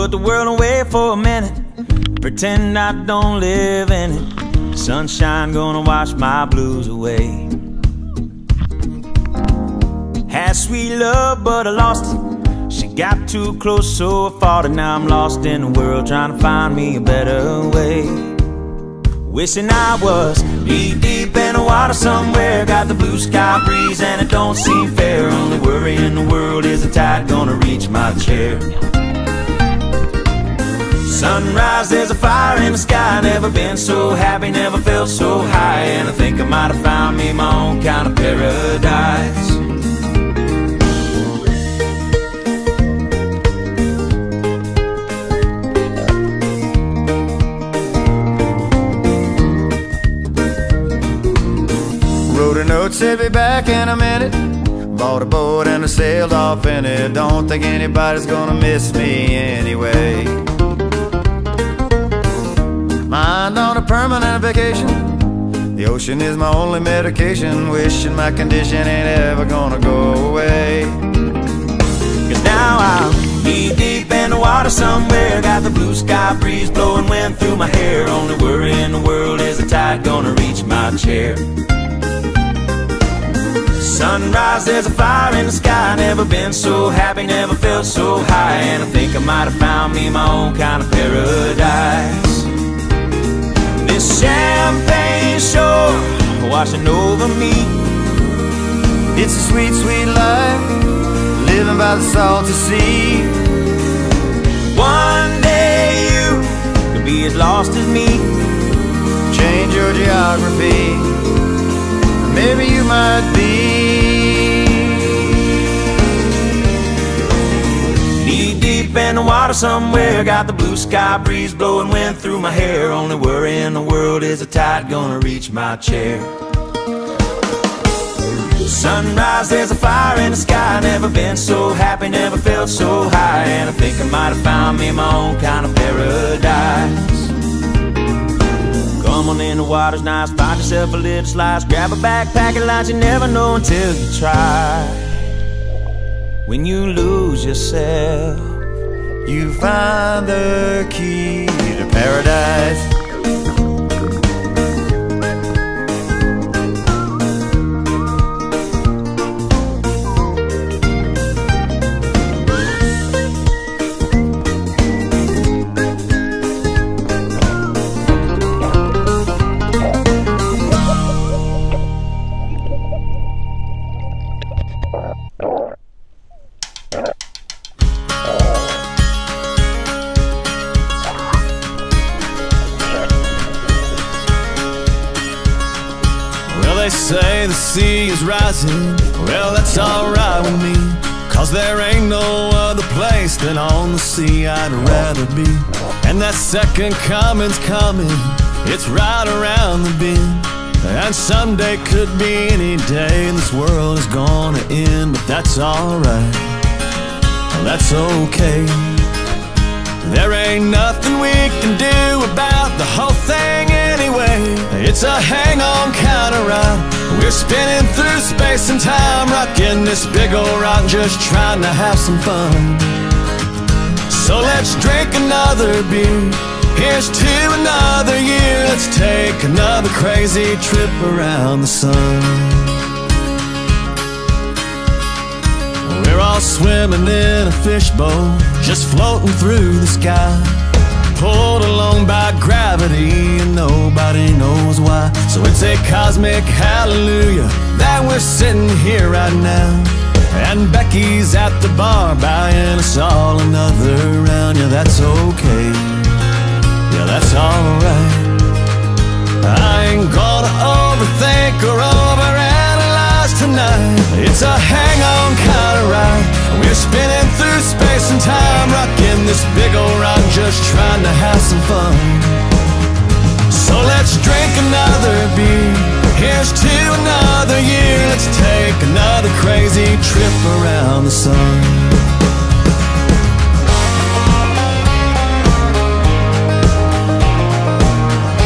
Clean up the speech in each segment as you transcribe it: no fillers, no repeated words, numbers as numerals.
Put the world away for a minute, pretend I don't live in it. Sunshine gonna wash my blues away. Had sweet love but I lost it. She got too close so I fought it. Now I'm lost in the world trying to find me a better way. Wishing I was deep in the water somewhere. Got the blue sky breeze and it don't seem fair. Only worry in the world is the tide gonna reach my chair. Sunrise, there's a fire in the sky. Never been so happy, never felt so high. And I think I might have found me my own kind of paradise. Wrote a note, said be back in a minute. Bought a boat and I sailed off in it. Don't think anybody's gonna miss me anyway. Mind on a permanent vacation. The ocean is my only medication. Wishing my condition ain't ever gonna go away. Cause now I'm deep in the water somewhere. Got the blue sky breeze blowing wind through my hair. Only worry in the world is the tide gonna reach my chair. Sunrise, there's a fire in the sky. Never been so happy, never felt so high. And I think I might have found me my own kind of paradise. This champagne shore washing over me. It's a sweet, sweet life, living by the salty sea. One day you could be as lost as me. Change your geography, maybe you might be. Knee deep in the water somewhere. Got the blue sky breeze blowing wind through my hair. Only worry in the world is the tide gonna reach my chair. Sunrise, there's a fire in the sky. Never been so happy, never felt so high. And I think I might have found me my own kind of paradise. Come on in, the water's nice. Find yourself a little slice. Grab a backpack and lunch. You never know until you try. When you lose yourself, you find the key to paradise. They say the sea is rising. Well, that's alright with me, cause there ain't no other place than on the sea I'd rather be. And that second coming's coming, it's right around the bend. And someday could be any day, and this world is gonna end. But that's alright, well, that's okay. There ain't nothing we can do about the whole thing anyway. It's a hang-on kind of ride. We're spinning through space and time, rocking this big old rock, just trying to have some fun. So let's drink another beer. Here's to another year. Let's take another crazy trip around the sun. We're all swimming in a fishbowl, just floating through the sky, pulled along by gravity and nobody knows why. So it's a cosmic hallelujah that we're sitting here right now. And Becky's at the bar buying us all another round. Yeah, that's okay, yeah, that's alright. I ain't gonna overthink or overanalyze tonight. It's a hang-on kind of ride. We're spinning through space and time, rocking this big old rock, just trying to have some fun. So let's drink another beer. Here's to another year. Let's take another crazy trip around the sun.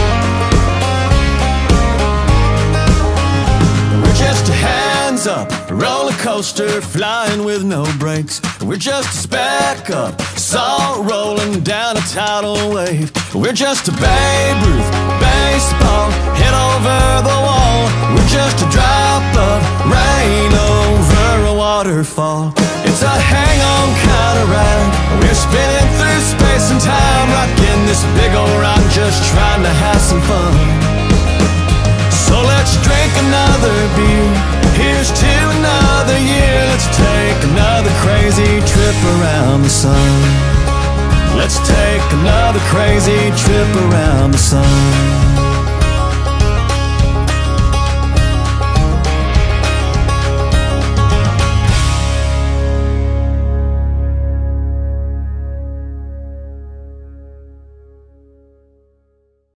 Up, roller coaster flying with no brakes. We're just a speck up, salt rolling down a tidal wave. We're just a Babe Ruth baseball hit over the wall. We're just a drop of rain over a waterfall. It's a hang-on kind of ride. We're spinning through space and time, rocking this big old rock, just trying to have some fun. So let's drink another beer. Here's to another year. Let's take another crazy trip around the sun. Let's take another crazy trip around the sun.